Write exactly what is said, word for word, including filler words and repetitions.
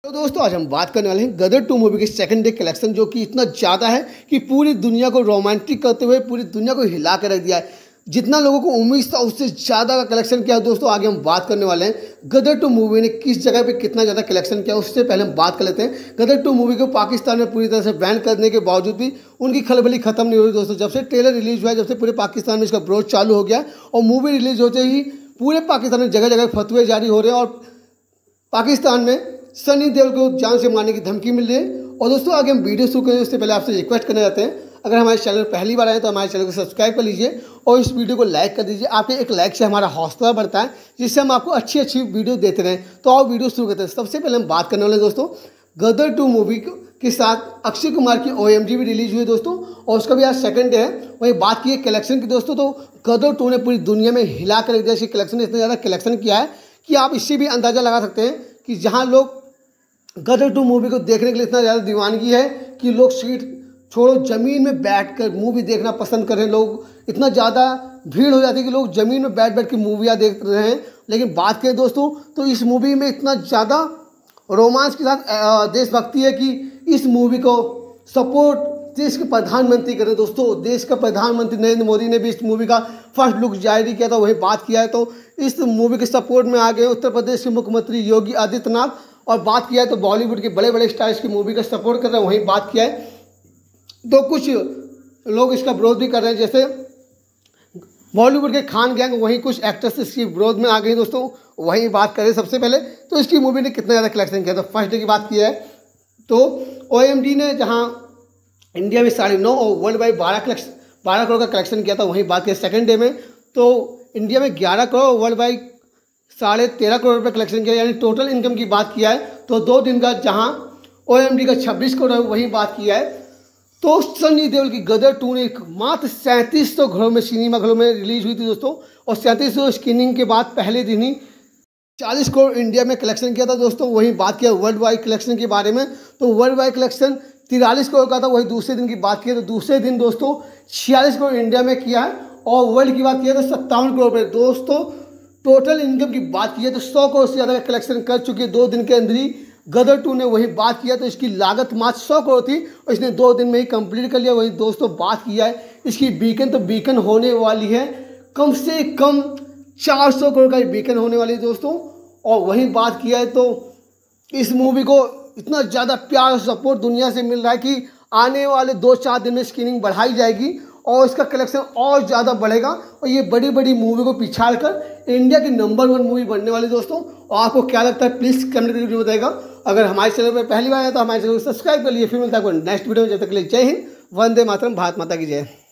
तो दोस्तों आज हम बात करने वाले हैं गदर टू मूवी के सेकंड डे कलेक्शन, जो कि इतना ज़्यादा है कि पूरी दुनिया को रोमांटिक करते हुए पूरी दुनिया को हिला कर रख दिया है। जितना लोगों को उम्मीद था उससे ज़्यादा का कलेक्शन किया। दोस्तों आगे हम बात करने वाले हैं गदर टू मूवी ने किस जगह पे कितना ज़्यादा कलेक्शन किया। उससे पहले हम बात कर लेते हैं गदर टू मूवी को पाकिस्तान में पूरी तरह से बैन करने के बावजूद भी उनकी खलबली खत्म नहीं हो रही। दोस्तों जब से ट्रेलर रिलीज हुआ है, जब से पूरे पाकिस्तान में इसका विरोध चालू हो गया और मूवी रिलीज होते ही पूरे पाकिस्तान में जगह जगह फतवे जारी हो रहे हैं और पाकिस्तान में सनी देओल को जान से मारने की धमकी मिल रही है। और दोस्तों आगे हम वीडियो शुरू करें उससे पहले आपसे रिक्वेस्ट करना चाहते हैं, अगर हमारे चैनल पर पहली बार आए तो हमारे चैनल को सब्सक्राइब कर लीजिए और इस वीडियो को लाइक कर दीजिए। आपके एक लाइक से हमारा हौसला बढ़ता है, जिससे हम आपको अच्छी अच्छी वीडियो देते रहें। तो आओ वीडियो शुरू करते हैं। सबसे पहले हम बात करने वाले दोस्तों गदर टू मूवी के साथ अक्षय कुमार की ओ एम जी भी रिलीज हुई दोस्तों, और उसका भी आज सेकंड डे है। वही बात की है कलेक्शन की दोस्तों, तो गदर टू ने पूरी दुनिया में हिला कर रख दिया। इसकी कलेक्शन ने इतना ज़्यादा कलेक्शन किया है कि आप इससे भी अंदाज़ा लगा सकते हैं कि जहाँ लोग गदर टू मूवी को देखने के लिए इतना ज़्यादा दीवानगी है कि लोग सीट छोड़ो ज़मीन में बैठकर मूवी देखना पसंद कर रहे हैं। लोग इतना ज़्यादा भीड़ हो जाती है कि लोग ज़मीन में बैठ बैठ के मूवियाँ देख रहे हैं। लेकिन बात करें दोस्तों तो इस मूवी में इतना ज़्यादा रोमांच के साथ देशभक्ति है कि इस मूवी को सपोर्ट देश के प्रधानमंत्री करें। दोस्तों देश का प्रधानमंत्री नरेंद्र मोदी ने भी इस मूवी का फर्स्ट लुक जारी किया था, वही बात किया है। तो इस मूवी के सपोर्ट में आ गए उत्तर प्रदेश के मुख्यमंत्री योगी आदित्यनाथ। और बात किया है तो बॉलीवुड के बड़े बड़े स्टार्स की मूवी का सपोर्ट कर रहे हैं, वहीं बात किया है तो कुछ लोग इसका विरोध भी कर रहे हैं, जैसे बॉलीवुड के खान गैंग, वहीं कुछ एक्टर्स इसकी विरोध में आ गए दोस्तों। वहीं बात करें सबसे पहले तो इसकी मूवी ने कितना ज़्यादा कलेक्शन किया। तो फर्स्ट डे की बात की है तो ओ एम डी ने जहां इंडिया में साढ़े नौ और वर्ल्ड वाइड बारह कलेक्शन बारह करोड़ का कलेक्शन किया था, वहीं बात करें सेकंड डे में तो इंडिया में ग्यारह करोड़ वर्ल्ड वाइड साढ़े तेरह करोड़ रुपये कलेक्शन किया। यानी टोटल इनकम की बात किया है तो दो दिन का जहां ओ एम डी का छब्बीस करोड़ है, वहीं बात किया है तो सनी देओल की गदर टू ने मात्र सैंतीस सौ घरों में सिनेमा घरों में रिलीज हुई थी दोस्तों, और सैंतीस सौ स्क्रीनिंग के बाद पहले दिन ही चालीस करोड़ इंडिया में कलेक्शन किया था दोस्तों। वहीं बात किया वर्ल्ड वाइड कलेक्शन के बारे में तो वर्ल्ड वाइड कलेक्शन तिरालीस करोड़ का था। वही दूसरे दिन की बात किया तो दूसरे दिन दोस्तों छियालीस करोड़ इंडिया में किया है, और वर्ल्ड की बात किया तो सत्तावन करोड़ रुपये। दोस्तों टोटल इनकम की बात की है तो सौ करोड़ से ज़्यादा का कलेक्शन कर चुकी है दो दिन के अंदर ही गदर टू ने। वही बात किया तो इसकी लागत मात्र सौ करोड़ थी और इसने दो दिन में ही कंप्लीट कर लिया। वही दोस्तों बात किया है इसकी बीकन तो बीकन होने वाली है कम से कम चार सौ करोड़ का बीकन होने वाली है दोस्तों। और वही बात किया है तो इस मूवी को इतना ज़्यादा प्यार और सपोर्ट दुनिया से मिल रहा है कि आने वाले दो चार दिन में स्क्रीनिंग बढ़ाई जाएगी और इसका कलेक्शन और ज़्यादा बढ़ेगा और ये बड़ी बड़ी मूवी को पिछाड़ कर इंडिया की नंबर वन मूवी बनने वाली दोस्तों। और आपको क्या लगता है प्लीज़ कमेंट करके बताएगा। अगर हमारे चैनल पर पहली बार आया तो हमारे चैनल को सब्सक्राइब कर लीजिए। फिर मिलता है नेक्स्ट वीडियो में, जब तक के लिए जय हिंद, वंदे मातरम, भारत माता की जय।